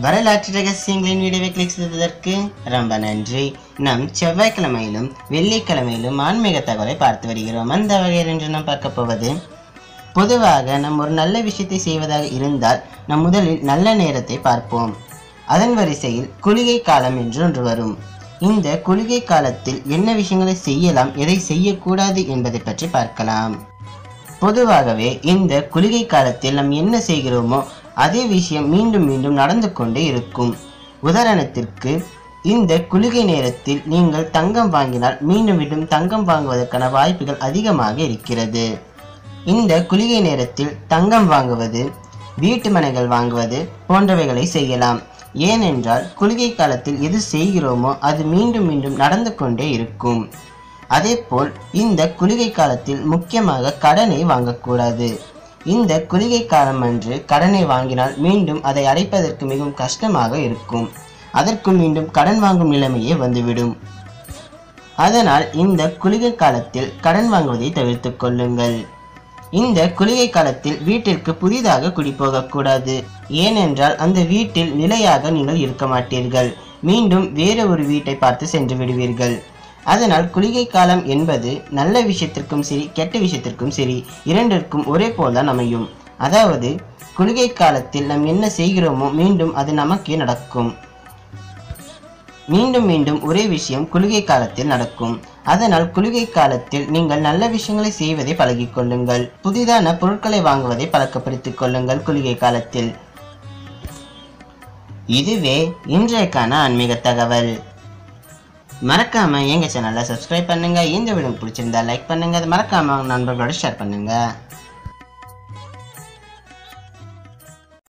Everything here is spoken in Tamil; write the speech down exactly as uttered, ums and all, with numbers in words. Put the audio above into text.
வரலாற்று ரகசியங்களின் வீடியோவை கிளிக் செய்ததற்கு ரொம்ப நன்றி. நம் செவ்வாய்க்கிழமையிலும் வெள்ளிக்கிழமையிலும் ஆன்மீக தகவலை பார்த்து வருகிறோம். அந்த வகையில் இன்று நாம் பார்க்க போவது, பொதுவாக நம் ஒரு நல்ல விஷயத்தை செய்வதாக இருந்தால் நம் முதலில் நல்ல நேரத்தை பார்ப்போம். அதன் வரிசையில் குளிகை காலம் என்று ஒன்று வரும். இந்த குளிகை காலத்தில் என்ன விஷயங்களை செய்யலாம், எதை செய்யக்கூடாது என்பதை பற்றி பார்க்கலாம். பொதுவாகவே இந்த குளிகை காலத்தில் நாம் என்ன செய்கிறோமோ அதே விஷயம் மீண்டும் மீண்டும் நடந்து கொண்டே இருக்கும். உதாரணத்திற்கு, இந்த குளிகை நேரத்தில் நீங்கள் தங்கம் வாங்கினால் மீண்டும் மீண்டும் தங்கம் வாங்குவதற்கான வாய்ப்புகள் அதிகமாக இருக்கிறது. இந்த குளிகை நேரத்தில் தங்கம் வாங்குவது, வீட்டு மனைகள் வாங்குவது போன்றவைகளை செய்யலாம். ஏனென்றால் குளிகை காலத்தில் எது செய்கிறோமோ அது மீண்டும் மீண்டும் நடந்து கொண்டே இருக்கும். அதேபோல் இந்த குளிகை காலத்தில் முக்கியமாக கடனை வாங்கக்கூடாது. இந்த குளிகை காலம் அன்று கடனை வாங்கினால் மீண்டும் அதை அடைப்பதற்கு மிகவும் கஷ்டமாக இருக்கும். அதற்கு மீண்டும் கடன் வாங்கும் நிலைமையே வந்துவிடும். அதனால் இந்த குளிகை காலத்தில் கடன் வாங்குவதை தவிர்த்து கொள்ளுங்கள். இந்த குளிகை காலத்தில் வீட்டிற்கு புதிதாக குடி போகக்கூடாது. ஏனென்றால் அந்த வீட்டில் நிலையாக நீங்கள் இருக்க மாட்டீர்கள். மீண்டும் வேறு ஒரு வீட்டை பார்த்து சென்று விடுவீர்கள். அதனால் குளிகை காலம் என்பது நல்ல விஷயத்திற்கும் சரி, கெட்ட விஷயத்திற்கும் சரி, இரண்டிற்கும் ஒரே போல்தான் அமையும். அதாவது குளிகை காலத்தில் நாம் என்ன செய்கிறோமோ மீண்டும் அது நமக்கே நடக்கும். மீண்டும் மீண்டும் ஒரே விஷயம் குளிகை காலத்தில் நடக்கும். அதனால் குளிகை காலத்தில் நீங்கள் நல்ல விஷயங்களை செய்வதை பழகிக் கொள்ளுங்கள். புதிதான பொருட்களை வாங்குவதை பழக்கப்படுத்திக் கொள்ளுங்கள் குளிகை காலத்தில். இதுவே இன்றைக்கான ஆன்மீக தகவல். மறக்காம எங்க சேனலை சப்ஸ்கிரைப் பண்ணுங்க. இந்த வீடியோ பிடிச்சிருந்தா லைக் பண்ணுங்க. அது மறக்காம நண்பர்களோட ஷேர் பண்ணுங்க.